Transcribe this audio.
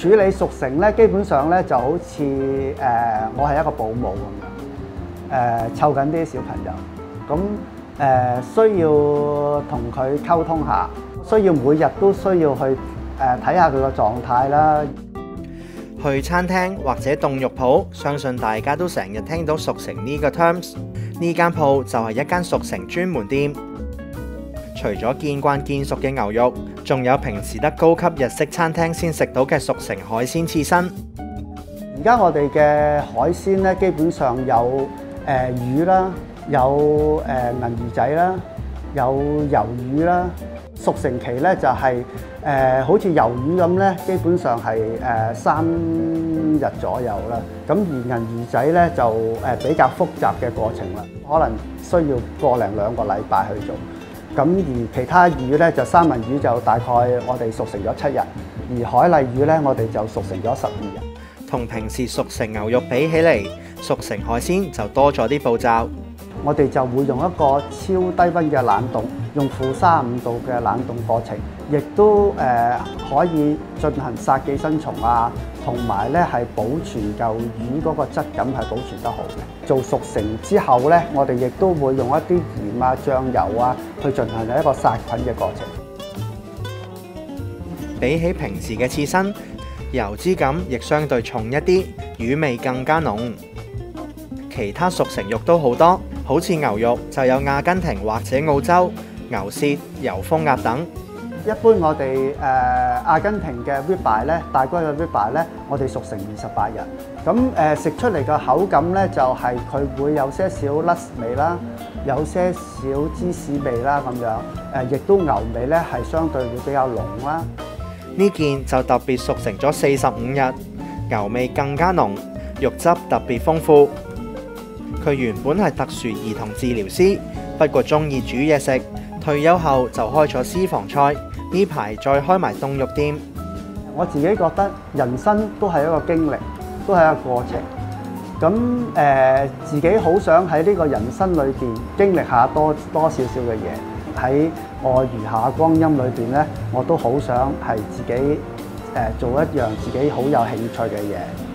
處理熟成咧，基本上咧就好似我係一個保姆咁樣，湊緊啲小朋友，咁需要同佢溝通下，需要每日都需要去睇下佢個狀態啦。 去餐廳或者凍肉鋪，相信大家都成日聽到熟成呢個 terms。呢間鋪就係一間熟成專門店。除咗見慣見熟嘅牛肉，仲有平時得高級日式餐廳先食到嘅熟成海鮮刺身。 而家我哋嘅海鮮咧，基本上有魚啦，有銀魚仔啦，有魷魚啦。熟成期咧就係好似魷魚咁咧，基本上係3日左右啦。咁而銀魚仔咧就比較複雜嘅過程啦，可能需要個零2個禮拜去做。咁而其他魚咧就三文魚就大概我哋熟成咗7日，而海鰻魚咧我哋就熟成咗12日。 同平時熟成牛肉比起嚟，熟成海鮮就多咗啲步驟。 我哋就會用一個超低溫嘅冷凍，用-35度嘅冷凍過程，亦都可以進行殺寄生蟲啊，同埋咧係保存嚿魚嗰個質感係保存得好嘅。做熟成之後咧，我哋亦都會用一啲鹽啊、醬油啊去進行一個殺菌嘅過程。 比起平時嘅刺身，油脂感亦相對重一啲，魚味更加濃。其他熟成肉都好多，好似牛肉就有阿根廷或者澳洲牛舌、油封鴨等。 一般我哋阿根廷嘅 ribeye 咧，大骨嘅 ribeye 咧，我哋熟成28日。咁食出嚟嘅口感咧，就係佢會有些少 nuts 味啦，有些少芝士味啦咁樣。亦都牛味咧係相對會比較濃啦。 呢件就特別熟成咗45日，牛味更加濃，肉汁特別豐富。佢原本係特殊兒童治療師，不過中意煮嘢食，退休後就開咗私房菜，呢排再開埋凍肉店。 我自己覺得人生都係一個經歷，都係一個過程。咁自己好想喺呢個人生裏邊經歷下多少少嘅嘢。喺我餘下光陰裏邊咧，我都好想係自己做一樣自己好有興趣嘅嘢。